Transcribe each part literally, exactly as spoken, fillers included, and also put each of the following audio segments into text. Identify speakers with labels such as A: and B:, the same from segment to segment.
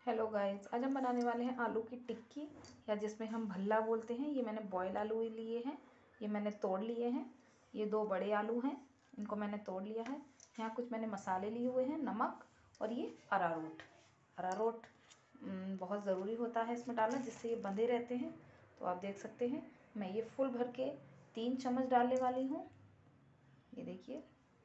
A: Hello guys, आज हम बनाने वाले हैं आलू की टिक्की या जिसमें हम भल्ला बोलते हैं। ये मैंने बॉयल आलू लिए हैं, ये मैंने तोड़ लिए हैं। ये दो बड़े आलू हैं, इनको मैंने तोड़ लिया है। यहाँ कुछ मैंने मसाले लिए हुए हैं, नमक और ये अरारोट। अरारोट बहुत ज़रूरी होता है इसमें डालना, जिससे ये बंधे रहते हैं। तो आप देख सकते हैं मैं ये फुल भर के तीन चम्मच डालने वाली हूँ। ये देखिए,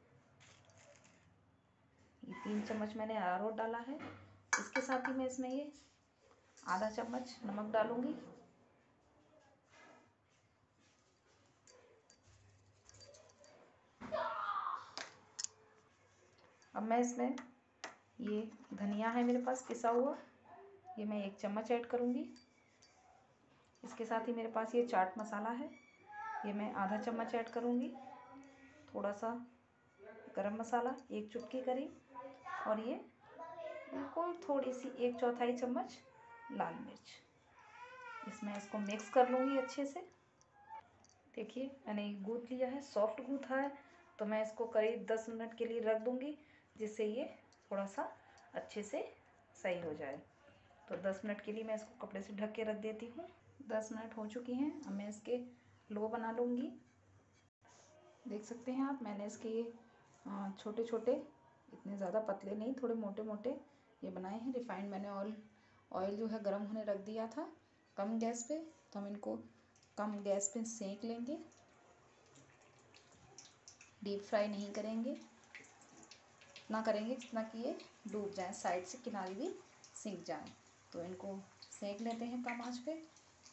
A: ये तीन चम्मच मैंने अरारोट डाला है। इसके साथ ही मैं इसमें ये आधा चम्मच नमक डालूंगी। अब मैं इसमें ये धनिया है मेरे पास पिसा हुआ, ये मैं एक चम्मच ऐड करूंगी। इसके साथ ही मेरे पास ये चाट मसाला है, ये मैं आधा चम्मच ऐड करूंगी। थोड़ा सा गरम मसाला एक चुटकी करीब, और ये बिल्कुल थोड़ी सी एक चौथाई चम्मच लाल मिर्च। इसमें इसको मिक्स कर लूँगी अच्छे से। देखिए मैंने एक गूँथ लिया है, सॉफ्ट गूँथा है, तो मैं इसको करीब दस मिनट के लिए रख दूँगी, जिससे ये थोड़ा सा अच्छे से सही हो जाए। तो दस मिनट के लिए मैं इसको कपड़े से ढक के रख देती हूँ। दस मिनट हो चुकी हैं, अब मैं इसके लो बना लूँगी। देख सकते हैं आप, मैंने इसके ये छोटे छोटे, इतने ज़्यादा पतले नहीं, थोड़े मोटे मोटे ये बनाए हैं। रिफाइंड मैंने ऑयल ऑयल जो है गर्म होने रख दिया था कम गैस पे, तो हम इनको कम गैस पे सेंक लेंगे। डीप फ्राई नहीं करेंगे, इतना करेंगे जितना कि ये डूब जाए, साइड से किनारे भी सिक जाए। तो इनको सेंक लेते हैं कम आंच पे।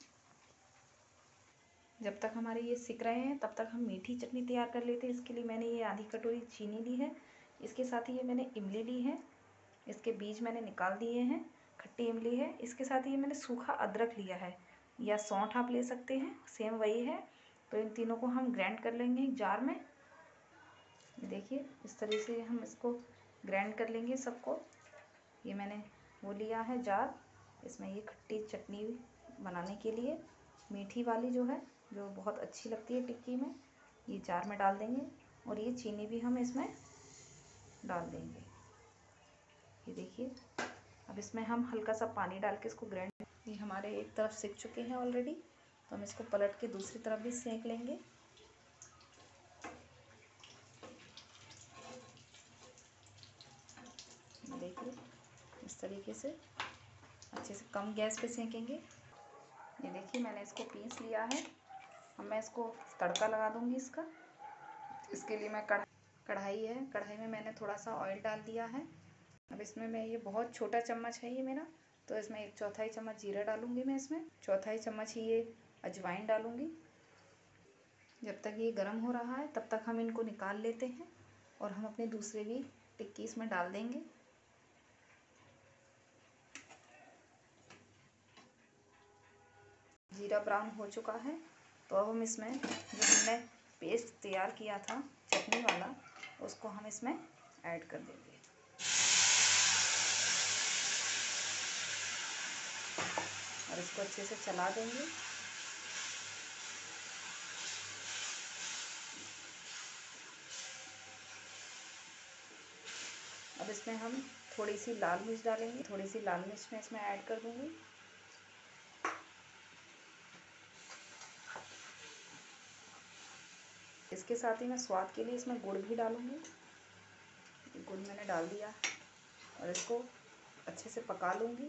A: जब तक हमारे ये सिक रहे हैं तब तक हम मीठी चटनी तैयार कर लेते हैं। इसके लिए मैंने ये आधी कटोरी चीनी ली है, इसके साथ ही ये मैंने इमली ली है, इसके बीज मैंने निकाल दिए हैं, खट्टी इमली है। इसके साथ ही ये मैंने सूखा अदरक लिया है, या सौंठ आप ले सकते हैं, सेम वही है। तो इन तीनों को हम ग्राइंड कर लेंगे एक जार में। देखिए इस तरह से हम इसको ग्राइंड कर लेंगे सबको। ये मैंने वो लिया है जार, इसमें ये खट्टी चटनी बनाने के लिए, मीठी वाली जो है, जो बहुत अच्छी लगती है टिक्की में, ये जार में डाल देंगे। और ये चीनी भी हम इसमें डाल देंगे। ये देखिए, अब इसमें हम हल्का सा पानी डाल के इसको ग्राइंड, ये हमारे एक तरफ सिक चुके हैं ऑलरेडी, तो हम इसको पलट के दूसरी तरफ भी सेंक लेंगे। देखिए इस तरीके से अच्छे से कम गैस पे सेकेंगे। ये देखिए मैंने इसको पीस लिया है। अब मैं इसको तड़का लगा दूंगी इसका। इसके लिए मैं कढ़ा कढ़ाई है, कढ़ाई में मैंने थोड़ा सा ऑयल डाल दिया है। अब इसमें मैं, ये बहुत छोटा चम्मच है ये मेरा, तो इसमें एक चौथाई चम्मच जीरा डालूंगी मैं, इसमें चौथाई चम्मच ही ये अजवाइन डालूंगी। जब तक ये गर्म हो रहा है तब तक हम इनको निकाल लेते हैं और हम अपने दूसरे भी टिक्की इसमें डाल देंगे। जीरा ब्राउन हो चुका है, तो अब हम इसमें जो हमने पेस्ट तैयार किया था चटनी वाला, उसको हम इसमें ऐड कर देंगे। और इसको अच्छे से चला देंगे। अब इसमें हम थोड़ी सी लाल मिर्च डालेंगे, थोड़ी सी लाल मिर्च मैं इसमें ऐड कर दूंगी। इसके साथ ही मैं स्वाद के लिए इसमें गुड़ भी डालूंगी। गुड़ मैंने डाल दिया और इसको अच्छे से पका लूंगी।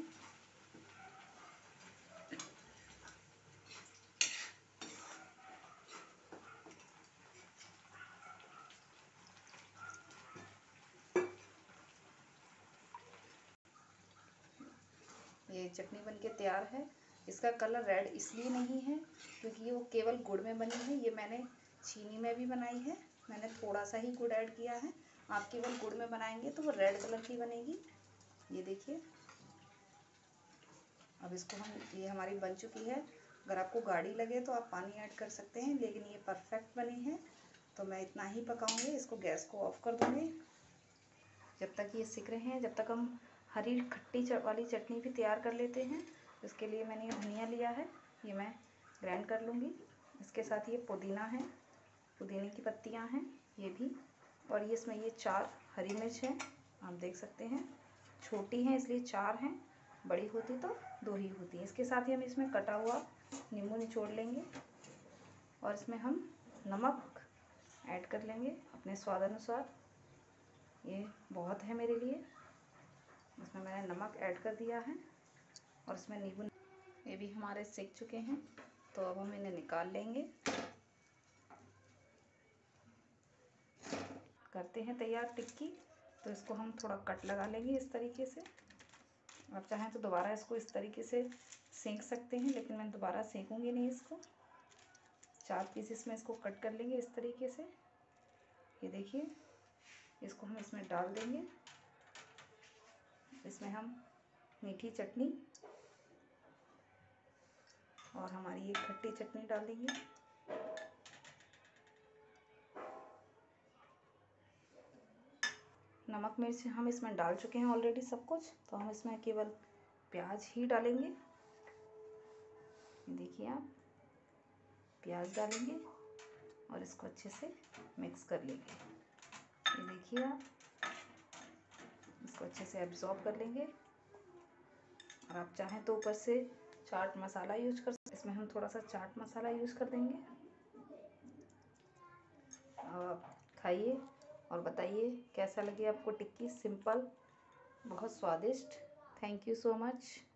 A: ये चटनी बनके तैयार है। इसका कलर रेड इसलिए नहीं है क्योंकि ये वो केवल गुड़ में बनी है, ये मैंने चीनी में भी बनाई है, मैंने थोड़ा सा ही गुड़ ऐड किया है। आप केवल गुड़ में बनाएंगे तो वो रेड कलर की बनेगी। ये देखिए, अब इसको हम, ये हमारी बन चुकी है। अगर आपको गाढ़ी लगे तो आप पानी ऐड कर सकते हैं, लेकिन ये परफेक्ट बनी है। तो मैं इतना ही पकाऊंगी, इसको गैस को ऑफ कर दूंगी। जब तक ये सिक रहे हैं, जब तक हम हरी खट्टी वाली चटनी भी तैयार कर लेते हैं। इसके लिए मैंने ये धनिया लिया है, ये मैं ग्राइंड कर लूँगी। इसके साथ ये पुदीना है, पुदीने की पत्तियाँ हैं ये भी, और ये इसमें ये चार हरी मिर्च हैं, आप देख सकते हैं, छोटी हैं इसलिए चार हैं। बड़ी होती तो दो ही होती है। इसके साथ ही हम इसमें कटा हुआ नींबू निचोड़ लेंगे और इसमें हम नमक ऐड कर लेंगे अपने स्वाद अनुसार। ये बहुत है मेरे लिए, इसमें मैंने नमक ऐड कर दिया है और इसमें नींबू। ये भी हमारे सेक चुके हैं, तो अब हम इन्हें निकाल लेंगे। करते हैं तैयार टिक्की। तो इसको हम थोड़ा कट लगा लेंगे इस तरीके से। आप चाहें तो दोबारा इसको इस तरीके से सेंक सकते हैं, लेकिन मैं दोबारा सेकूंगी नहीं इसको। चार पीसेस में इसको कट कर लेंगे इस तरीके से। ये देखिए, इसको हम इसमें डाल देंगे। इसमें हम मीठी चटनी और हमारी ये खट्टी चटनी डाल देंगे। नमक मिर्च हम इसमें डाल चुके हैं ऑलरेडी सब कुछ, तो हम इसमें केवल प्याज ही डालेंगे। देखिए आप, प्याज डालेंगे और इसको अच्छे से मिक्स कर लेंगे। ये देखिए आप, इसको अच्छे से एब्जॉर्ब कर लेंगे। और आप चाहें तो ऊपर से चाट मसाला यूज कर सकते। इसमें हम थोड़ा सा चाट मसाला यूज कर देंगे। और आप खाइए और बताइए कैसा लगे आपको टिक्की। सिंपल, बहुत स्वादिष्ट। Thank you so much.